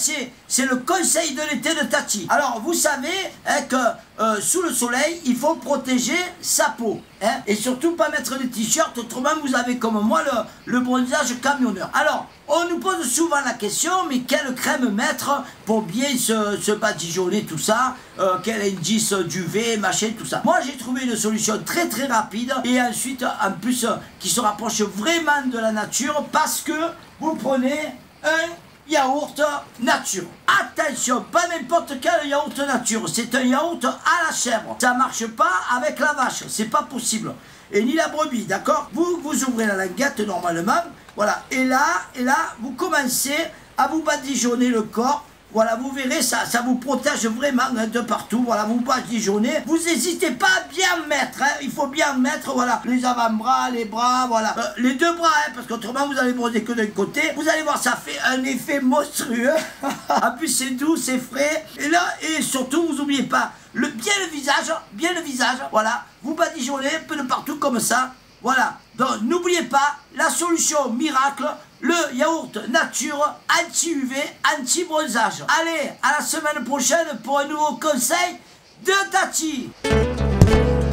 c'est le conseil de l'été de Tati. Alors, vous savez hein, que sous le soleil, il faut protéger sa peau. Hein, et surtout, pas mettre des t-shirts, autrement, vous avez comme moi le bronzage camionneur. Alors, on nous pose souvent la question, mais quelle crème mettre pour bien se badigeonner, tout ça, quel indice d'UV, machin, tout ça. Moi, j'ai trouvé une solution très très rapide et ensuite, en plus, qui se rapproche vraiment de la nature parce que vous prenez un yaourt nature. Attention, pas n'importe quel yaourt nature, c'est un yaourt à la chèvre. Ça marche pas avec la vache, c'est pas possible. Et ni la brebis, d'accord? Vous ouvrez la languette normalement, voilà. Et là, vous commencez à vous badigeonner le corps. Voilà, vous verrez, ça vous protège vraiment hein, de partout. Voilà, vous badigeonnez. Vous n'hésitez pas à bien mettre. Hein, il faut bien mettre, voilà, les avant-bras, les bras, voilà. Les deux bras, hein, parce qu'autrement, vous allez bronzer que d'un côté. Vous allez voir, ça fait un effet monstrueux. En plus, c'est doux, c'est frais. Et là, et surtout, vous n'oubliez pas, bien le visage, voilà. Vous badigeonnez un peu de partout comme ça. Voilà, donc n'oubliez pas, la solution miracle, le yaourt nature anti-UV, anti-bronzage. Allez, à la semaine prochaine pour un nouveau conseil de Tati.